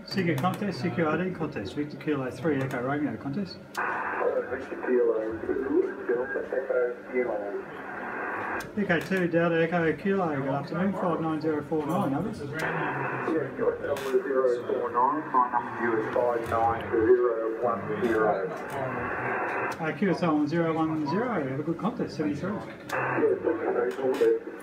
Sika contest, CQRD contest, Victor Kilo 3 Echo Romeo contest. Victor Kilo 2, Delta Echo Kilo. Echo 2 Delta Echo Kilo, good afternoon, 59049, over. Yeah, your number 049, my number to you is 59010. QSL 010, have a good contest, 73. Yeah,